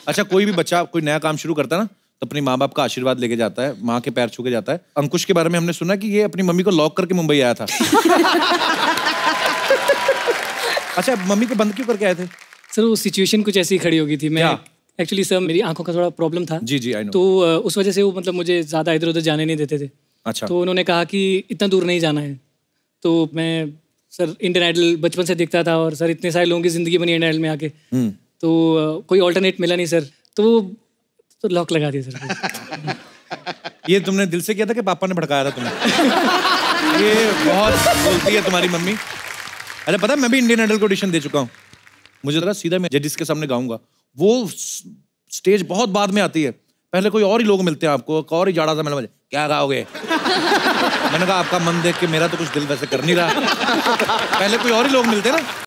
अच्छा, कोई भी बच्चा कोई नया काम शुरू करता है ना, तो अपनी माँ बाप का आशीर्वाद लेके जाता है, माँ के पैर छू के जाता है। अंकुश के बारे में हमने सुना कि ये अपनी मम्मी को लॉक करके मुंबई आया था। अच्छा, मम्मी को बंद क्यों करके आए थे? सर वो सिचुएशन कुछ ऐसी खड़ी हो गई थी। मैं एक्चुअली सर मेरी आंखों का थोड़ा प्रॉब्लम था। जी जी, आई नो। तो उस वजह से वो मतलब मुझे ज़्यादा इधर उधर जाने नहीं देते थे। अच्छा। तो उन्होंने कहा कि इतना दूर नहीं जाना है। तो मैं सर इंडियन आइडल बचपन से देखता था, और सर इतने सारे लोगों की ज़िंदगी बनी इंडियन आइडल में आके। तो कोई ऑल्टरनेट मिला नहीं सर, तो लॉक लगा दिया सर। ये तुमने दिल से किया था कि पापा ने भड़काया था तुम्हें? ये बहुत बोलती है तुम्हारी मम्मी। अच्छा, पता है मैं भी इंडियन आइडल को ऑडिशन दे चुका हूँ। मुझे लगा सीधा मैं जजिस के सामने गाऊंगा। वो स्टेज बहुत बाद में आती है, पहले कोई और ही लोग मिलते हैं आपको, और ही जाड़ा सा मिला, क्या गाओगे? मैंने कहा आपका मन देख के मेरा तो कुछ दिल वैसे कर नहीं रहा। पहले कोई और ही लोग मिलते हैं ना।